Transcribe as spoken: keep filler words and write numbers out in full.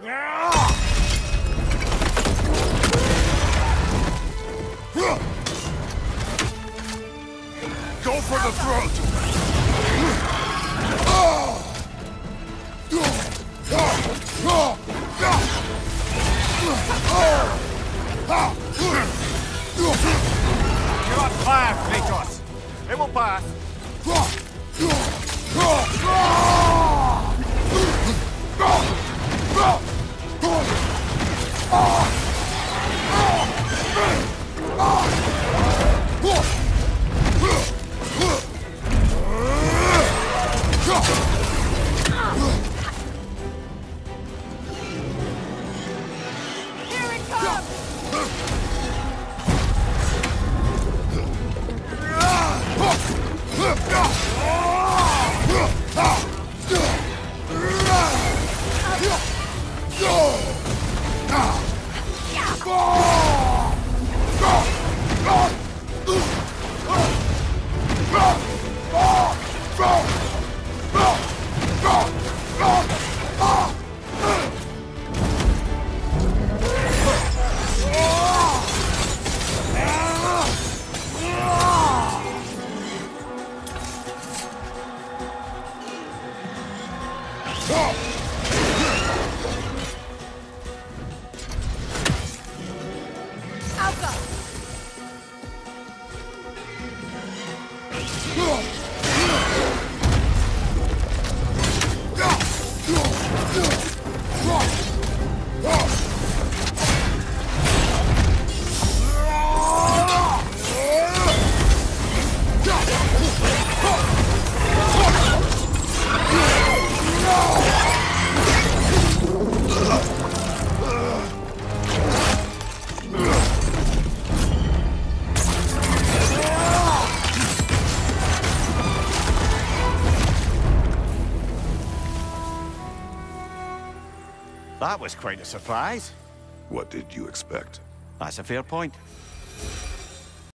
Go for the throat! You're on fire, Kratos! It will pass! Here it comes! That was quite a surprise. What did you expect? That's a fair point.